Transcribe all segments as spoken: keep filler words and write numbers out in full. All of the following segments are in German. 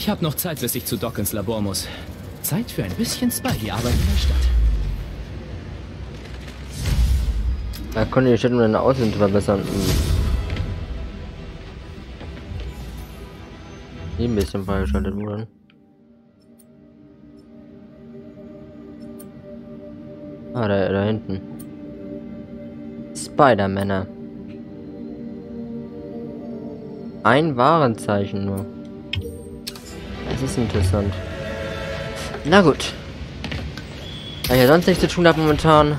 Ich habe noch Zeit, bis ich zu Doc ins Labor muss. Zeit für ein bisschen Spidey-Arbeit in der Stadt. Da konnte die Stadt nur eine Außen verbessern. Hm. Hier ein bisschen freigeschaltet wurden. Ah, da, da hinten. Spider-Männer. Ein Warenzeichen nur. Das ist interessant. Na gut. Da ich ja sonst nichts zu tun habe momentan.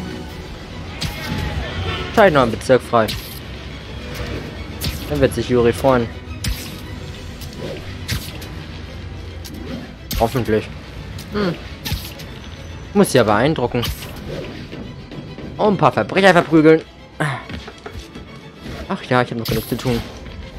Scheint noch ein Bezirk frei. Dann wird sich Juri freuen. Hoffentlich. Hm. Muss ja beeindrucken. Und ein paar Verbrecher verprügeln. Ach ja, ich habe noch genug zu tun.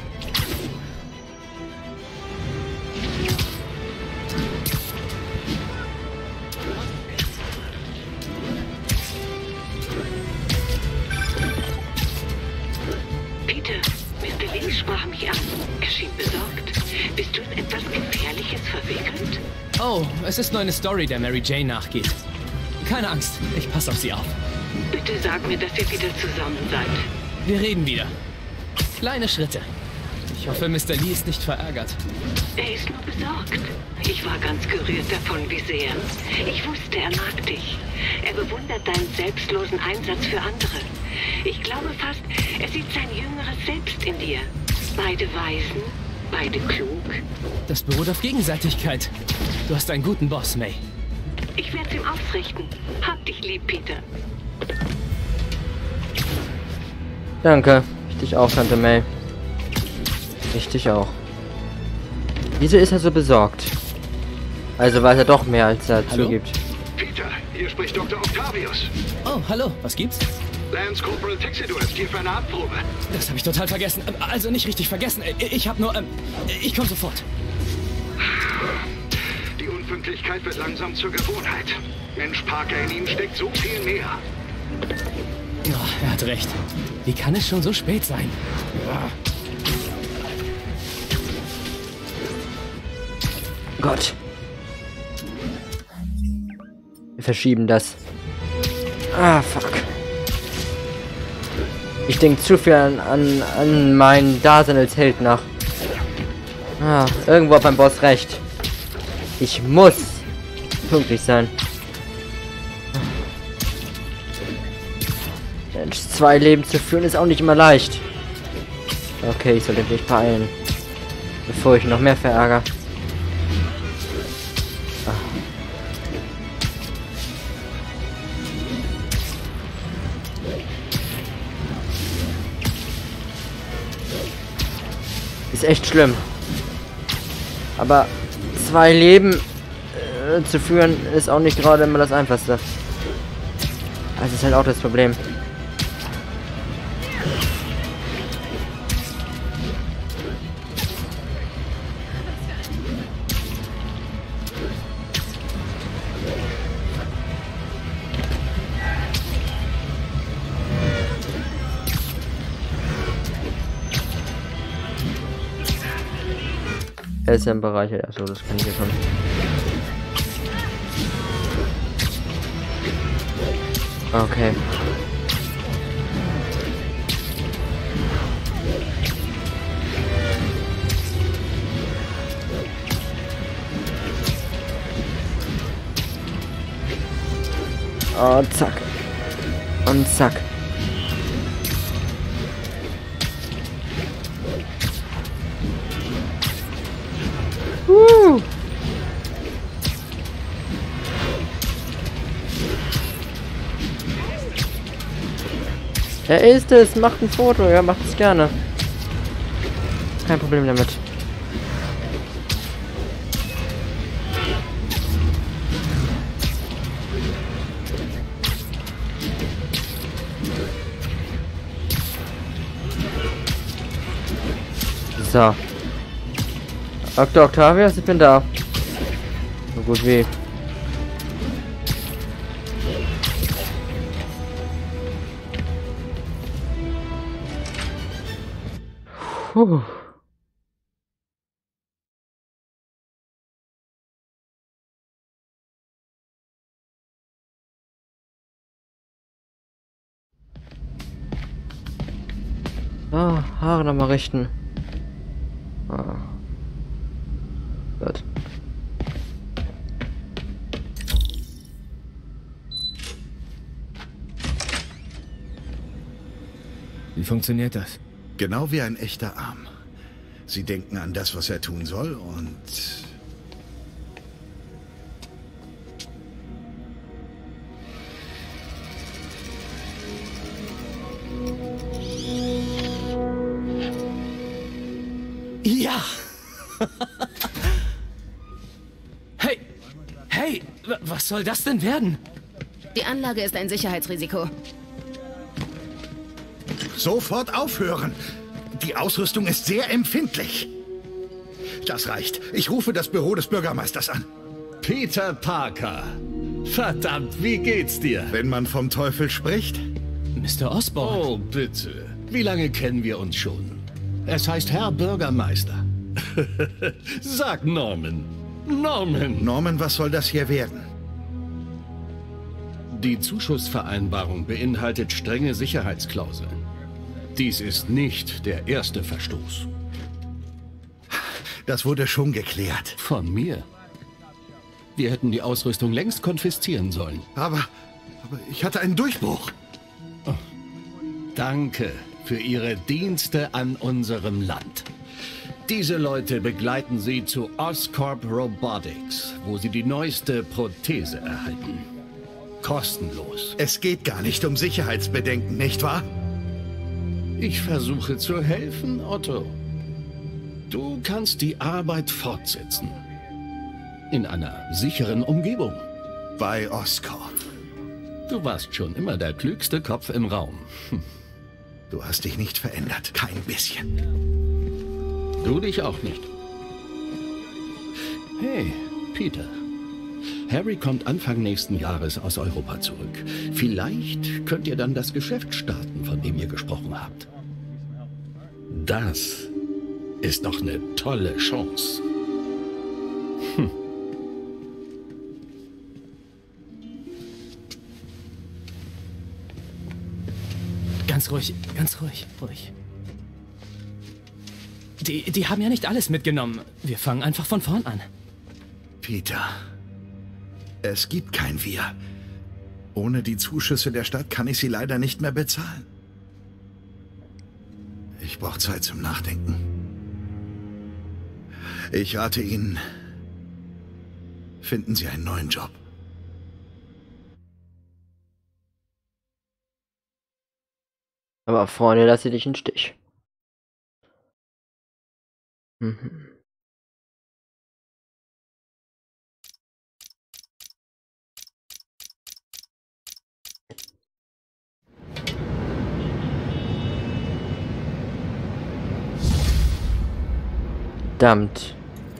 Peter, Mister Links sprach mich an. Er schien besorgt. Bist du in etwas Gefährliches verwickelt? Oh, es ist nur eine Story, der Mary Jane nachgeht. Keine Angst, ich passe auf sie auf. Bitte sag mir, dass ihr wieder zusammen seid. Wir reden wieder. Kleine Schritte. Ich hoffe, Mister Lee ist nicht verärgert. Er ist nur besorgt. Ich war ganz gerührt davon, wie sehr. Ich wusste, er mag dich. Er bewundert deinen selbstlosen Einsatz für andere. Ich glaube fast, er sieht sein jüngeres Selbst in dir. Beide weisen, beide klug. Das beruht auf Gegenseitigkeit. Du hast einen guten Boss, May. Ich werde es ihm ausrichten. Hab dich lieb, Peter. Danke. Ich dich auch, Tante May. Ich dich auch. Wieso ist er so besorgt? Also weiß er doch mehr, als er Hallo? zugibt. Peter, hier spricht Doktor Octavius. Oh, hallo, was gibt's? Lance Corporal Texidor ist hier für eine Abprobe. Das habe ich total vergessen. Ähm, Also nicht richtig vergessen. Äh, Ich habe nur... Ähm, ich komme sofort. Die Unpünktlichkeit wird langsam zur Gewohnheit. Mensch, Parker, in ihm steckt so viel mehr. Oh, er hat recht. Wie kann es schon so spät sein? Gott. Wir verschieben das. Ah, fuck. Ich denke zu viel an, an, an mein Dasein als Held nach. Ah, irgendwo hat mein Boss recht. Ich muss pünktlich sein. Mensch, zwei Leben zu führen ist auch nicht immer leicht. Okay, ich sollte mich beeilen. Bevor ich noch mehr verärgere. Ist echt schlimm. Aber zwei Leben äh, zu führen ist auch nicht gerade immer das Einfachste. Das ist halt auch das Problem. Er ist ja im Bereich, ja, so, das kann ich ja schon. Okay. Oh, zack. Und zack. Uh. Er ist es, macht ein Foto, ja, macht es gerne. Kein Problem damit. So. Doktor Octavius, ich bin da. So gut wie. Puh. Ah, Haare nochmal richten. Ah. Gut. Wie funktioniert das? Genau wie ein echter Arm. Sie denken an das, was er tun soll und... Ja! Hey! Hey! w- Was soll das denn werden? Die Anlage ist ein Sicherheitsrisiko. Sofort aufhören! Die Ausrüstung ist sehr empfindlich. Das reicht. Ich rufe das Büro des Bürgermeisters an. Peter Parker. Verdammt, wie geht's dir? Wenn man vom Teufel spricht? Mister Osborn. Oh, bitte. Wie lange kennen wir uns schon? Es heißt Herr Bürgermeister. Sag Norman. Norman. Norman, was soll das hier werden? Die Zuschussvereinbarung beinhaltet strenge Sicherheitsklauseln. Dies ist nicht der erste Verstoß. Das wurde schon geklärt. Von mir. Wir hätten die Ausrüstung längst konfiszieren sollen. Aber, aber ich hatte einen Durchbruch. Danke für Ihre Dienste an unserem Land. Diese Leute begleiten Sie zu Oscorp Robotics, wo Sie die neueste Prothese erhalten. Kostenlos. Es geht gar nicht um Sicherheitsbedenken, nicht wahr? Ich versuche zu helfen, Otto. Du kannst die Arbeit fortsetzen. In einer sicheren Umgebung. Bei Oscorp. Du warst schon immer der klügste Kopf im Raum. Hm. Du hast dich nicht verändert. Kein bisschen. Du dich auch nicht. Hey, Peter. Harry kommt Anfang nächsten Jahres aus Europa zurück. Vielleicht könnt ihr dann das Geschäft starten, von dem ihr gesprochen habt. Das ist doch eine tolle Chance. Hm. Ganz ruhig, ganz ruhig, ruhig. Die, die haben ja nicht alles mitgenommen. Wir fangen einfach von vorn an. Peter, es gibt kein Wir. Ohne die Zuschüsse der Stadt kann ich sie leider nicht mehr bezahlen. Ich brauche Zeit zum Nachdenken. Ich rate Ihnen, finden Sie einen neuen Job. Aber Freunde, lass sie dich im Stich. Mhm. Verdammt.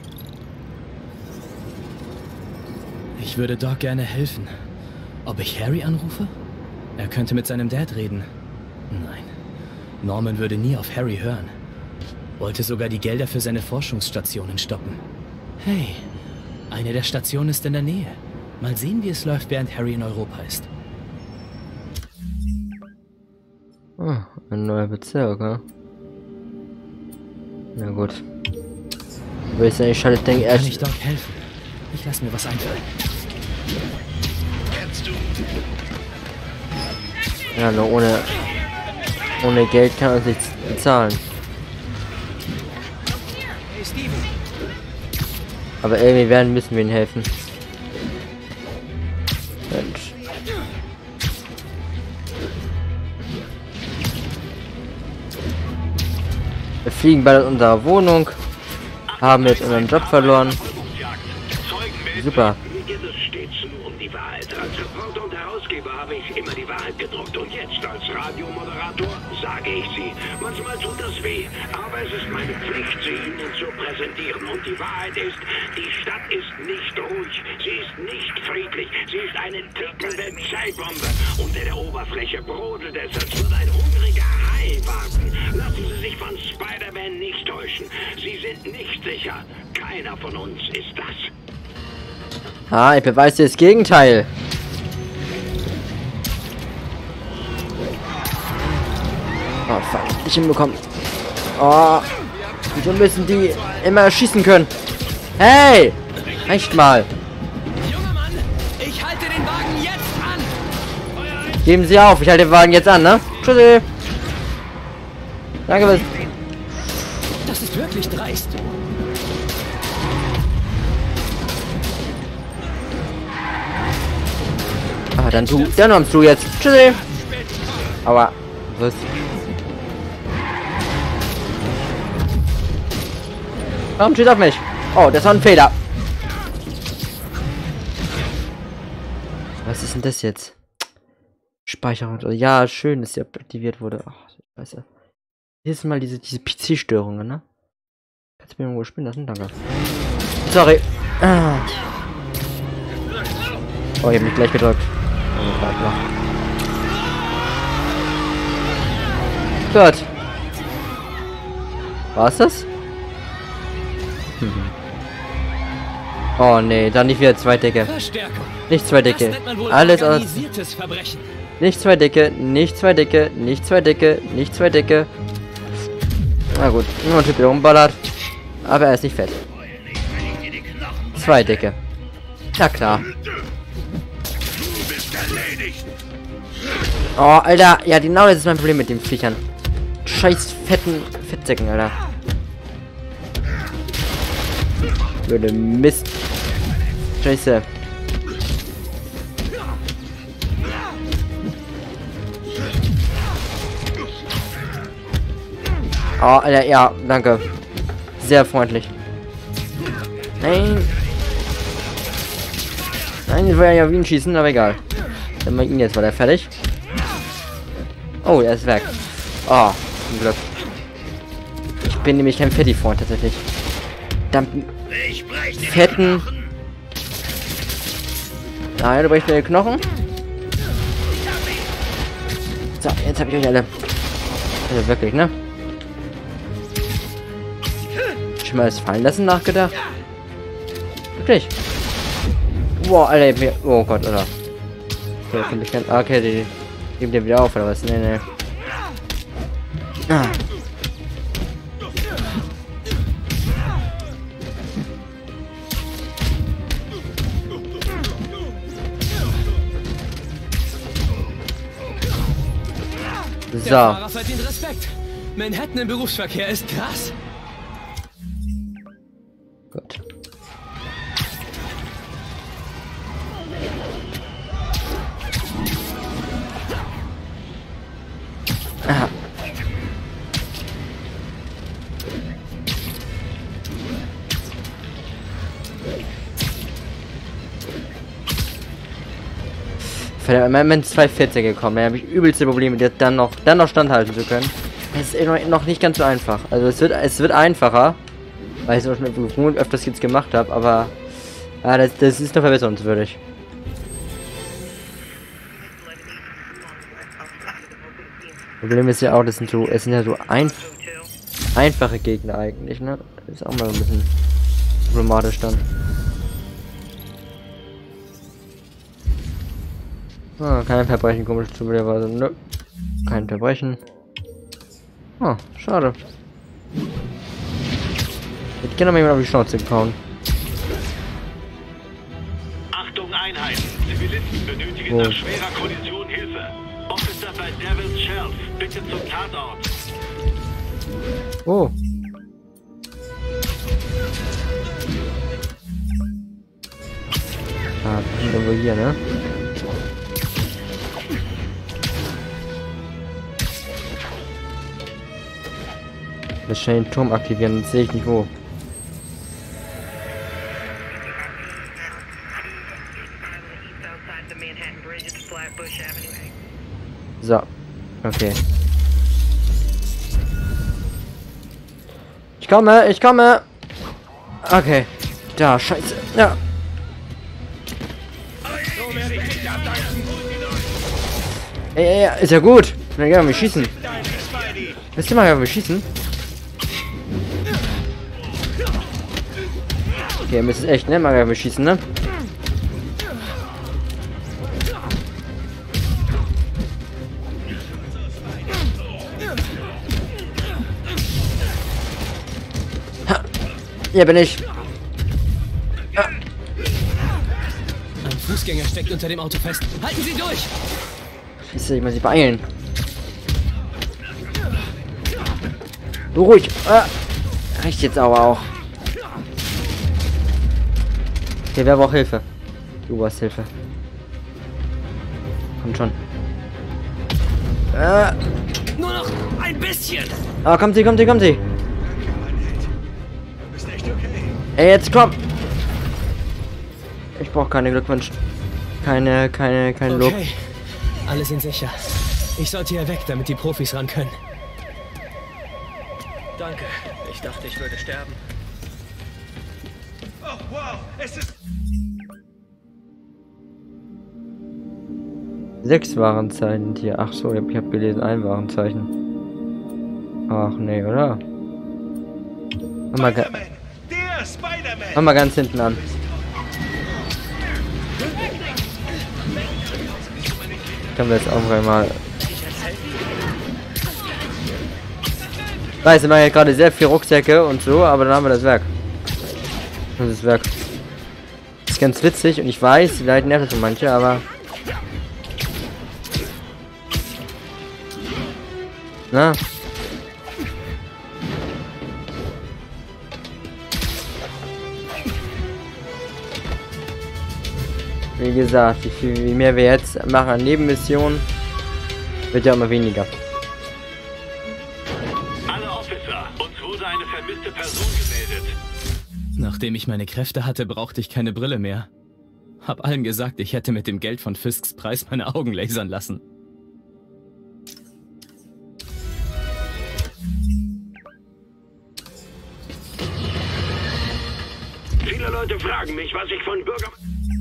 Ich würde Doc gerne helfen. Ob ich Harry anrufe? Er könnte mit seinem Dad reden. Nein. Norman würde nie auf Harry hören. Wollte sogar die Gelder für seine Forschungsstationen stoppen. Hey, eine der Stationen ist in der Nähe. Mal sehen, wie es läuft, während Harry in Europa ist. Oh, ein neuer Bezirk, ja? Na gut. Würde ich sagen, ich schalte, denke Kann erst... ich Doc helfen? Ich lass mir was einfallen. Ja, nur ohne... Ohne Geld kann man nichts bezahlen. Aber irgendwie werden müssen wir ihnen helfen. Mensch. Wir fliegen bald aus unserer Wohnung. Haben jetzt unseren Job verloren. Super. Mir geht es stets nur um die Wahrheit. Als Reporter und Herausgeber habe ich immer die Wahrheit gedruckt. Und jetzt als Radiomoderator sage ich sie. Manchmal tut das weh, aber es ist meine Pflicht, sie Ihnen zu präsentieren. Und die Wahrheit ist, die Stadt ist nicht ruhig. Sie ist nicht friedlich. Sie ist eine tickende Zeitbombe. Unter der Oberfläche brodelt es, als würde ein hungriger Hai warten. Lassen Sie sich von Spider-Man nicht täuschen. Sie sind nicht sicher. Keiner von uns ist das. Ah, ich beweise dir das Gegenteil. Oh, fuck. nicht hinbekommen. Oh. Wieso müssen die immer schießen können? Hey! Reicht mal. Junger Mann, ich halte den Wagen jetzt an. Geben Sie auf, ich halte den Wagen jetzt an, ne? Tschüssi. Danke, was. Das ist wirklich dreist. Ah, dann du, dann kommst du jetzt. Tschüssi. Aua. Was? Warum steht auf mich? Oh, das war ein Fehler. Was ist denn das jetzt? Speicherung. Ja, schön, dass sie aktiviert wurde. Ach, scheiße. Hier ist mal diese, diese P C-Störungen, ne? Kannst du mir irgendwo spielen lassen? Danke. Sorry. Ah. Oh, ich hab mich gleich gedrückt. Gut. War's das? Hm. Oh nee, dann nicht wieder zwei Dicke. Nicht zwei Dicke. Alles aus. Nicht zwei Dicke, nicht zwei Dicke, nicht zwei Dicke, nicht zwei Dicke. Na gut, nur ein Typ, der rumballert. Aber er ist nicht fett. Zwei Dicke. Na klar. Oh, Alter. Ja, genau das ist mein Problem mit den Viechern. Scheiß fetten Fettsäcken, Alter. Würde Mist. Scheiße. Oh, Alter, ja, danke. Sehr freundlich. Nein. Nein, ich will ja auf ihn schießen, aber egal. Dann mal ihn jetzt war der fertig. Oh, er ist weg. Oh, zum Glück. Ich bin nämlich kein Fetti-Freund tatsächlich. Dampen. Fetten. Ah, ja, du brichst mir den Knochen. So, jetzt habe ich euch alle. Also wirklich, ne? Schon mal das Fallen lassen nachgedacht? Wirklich? Boah, Alter, mir. Oh Gott, oder? Okay, finde ich ganz. Okay, die geben den wieder auf, oder was? Nee, nee. Ah. So. Der Fahrer verdient Respekt. Manhattan im Berufsverkehr ist krass. Gut. Aha. Verdammt, im Moment zwei vierzig gekommen. Da habe ich übelste Probleme, das dann noch, dann noch standhalten zu können. Das ist noch nicht ganz so einfach. Also es wird, es wird einfacher, weil ich es auch schon öfters jetzt gemacht habe, aber ah, das, das ist noch verbesserungswürdig. Problem ist ja auch, das sind so, es sind ja so ein, einfache Gegner eigentlich, ne? Das ist auch mal ein bisschen problematisch dann. Ah, kein Verbrechen, komisch zufälligerweise. Nö. Kein Verbrechen. Ah, schade. Ich kann noch mal jemand auf die Schnauze gehauen. Achtung Einheiten! Zivilisten benötigen oh. nach schwerer Kollision Hilfe. Officer bei Devil's Shelf, bitte zum Tatort. Oh. Ah, bestimmt irgendwo hier, ne? Das schnell den Turm aktivieren, das sehe ich nicht wo. So, okay. Ich komme, ich komme. Okay, da, scheiße. Ja. Ey, ey, ey, ist ja gut. Dann gehen wir schießen. Wisst ihr mal, wenn wir schießen? Okay, ihr müsst es echt, ne? Mal wenn wir schießen, ne? Hier bin ich. Ja. Ein Fußgänger steckt unter dem Auto fest. Halten Sie durch! Scheiße, ich muss mich beeilen. Du ruhig. Ah. Reicht jetzt aber auch. Okay, wer braucht Hilfe? Du brauchst Hilfe. Kommt schon. Ah. Nur noch ein bisschen! Ah, kommt sie, kommt sie, kommt sie. Ey, jetzt komm! Ich brauche keine Glückwünsche. Keine, keine, kein Lob. Okay, alle sind sicher. Ich sollte hier weg, damit die Profis ran können. Danke. Ich dachte, ich würde sterben. Oh, wow, es ist... Sechs Warenzeichen hier. Ach so, ich habe gelesen, ein Warenzeichen. Ach nee, oder? Mach mal, ga Mach mal ganz hinten an. Können wir jetzt auch mal. Weiß, wir machen ja gerade sehr viel Rucksäcke und so, aber dann haben wir das Werk. Das ist das Werk. Das ist ganz witzig und ich weiß, vielleicht nervt es manche, aber. Na? Wie gesagt, wie, viel, wie mehr wir jetzt machen an Nebenmissionen, wird ja immer weniger. Alle Officer, uns wurde eine vermisste Person gemeldet. Nachdem ich meine Kräfte hatte, brauchte ich keine Brille mehr. Hab allen gesagt, ich hätte mit dem Geld von Fisks Preis meine Augen lasern lassen. Viele Leute fragen mich, was ich von Bürger...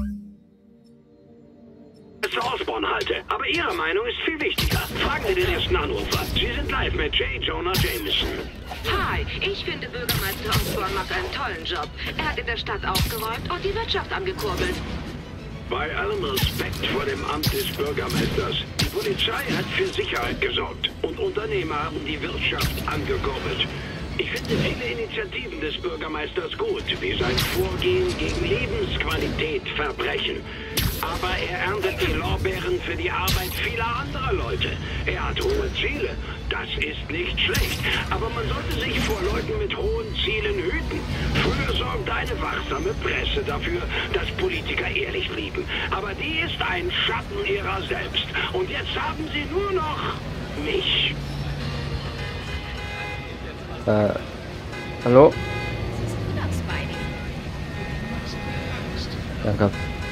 Osborn halte, aber Ihre Meinung ist viel wichtiger. Fragen Sie den ersten Anrufer. Sie sind live mit J. Jonah Jameson. Hi, ich finde Bürgermeister Osborn macht einen tollen Job. Er hat in der Stadt aufgeräumt und die Wirtschaft angekurbelt. Bei allem Respekt vor dem Amt des Bürgermeisters, die Polizei hat für Sicherheit gesorgt und Unternehmer haben die Wirtschaft angekurbelt. Ich finde viele Initiativen des Bürgermeisters gut, wie sein Vorgehen gegen Lebensqualität verbrechen. Aber er erntet die Lorbeeren für die Arbeit vieler anderer Leute. Er hat hohe Ziele. Das ist nicht schlecht. Aber man sollte sich vor Leuten mit hohen Zielen hüten. Früher sorgte eine wachsame Presse dafür, dass Politiker ehrlich blieben. Aber die ist ein Schatten ihrer selbst. Und jetzt haben sie nur noch mich. Äh, hallo? Danke.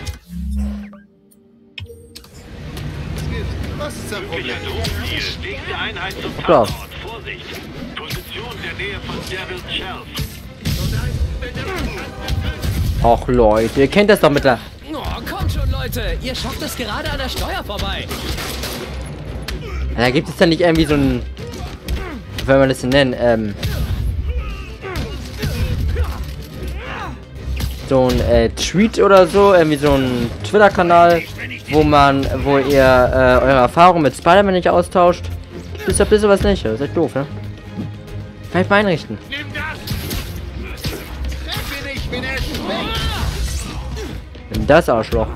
Was ist das Problem? Nächste Einheit zum Klar. Tatort. Vorsicht! Position der Nähe von Devil Shelf. Och Leute, ihr kennt das doch mit der... Oh, kommt schon, Leute! Ihr schafft es gerade an der Steuer vorbei! Da gibt es dann nicht irgendwie so ein... Wie will man das denn nennen? Ähm... So ein äh, Tweet oder so, irgendwie so ein Twitter-Kanal, wo man, wo ihr äh, eure Erfahrungen mit Spider-Man nicht austauscht. Ist doch sowas nicht, das ist echt doof, ne? Vielleicht mal einrichten. Nimm das Arschloch.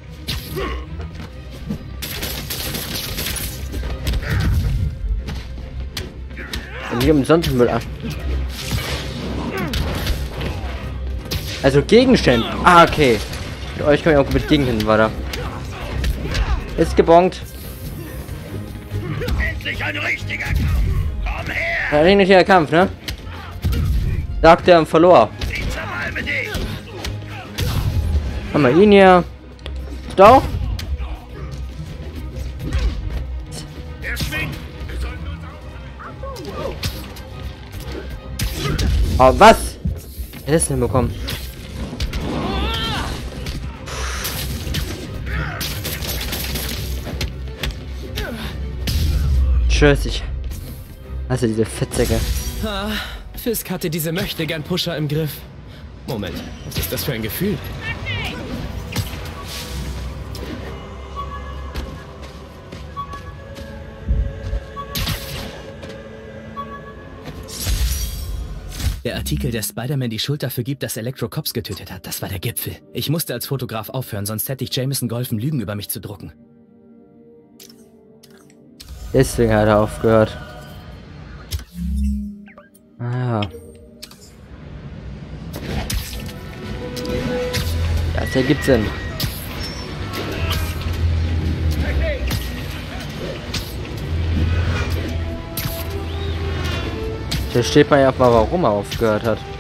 Und hier umsonst Müll ab. Also Gegenstände. Ah, okay. Mit euch komme ich auch mit Dingen hin, weiter. Ist gebongt. Endlich ein richtiger Kampf. Komm her. Ein richtiger Kampf, ne? Sagt er und verlor. Haben wir ihn hier. Stau. Oh, was? Er ist denn bekommen? Tschüss, ich hasse diese Fettsäcke. Ah, Fisk hatte diese Möchtegern-Pusher im Griff. Moment, was ist das für ein Gefühl? Der Artikel, der Spider-Man die Schuld dafür gibt, dass Electro Cops getötet hat, das war der Gipfel. Ich musste als Fotograf aufhören, sonst hätte ich Jameson geholfen, Lügen über mich zu drucken. Deswegen hat er aufgehört. Ah. Ja, das ergibt Sinn. Da steht man ja auch mal, warum er aufgehört hat.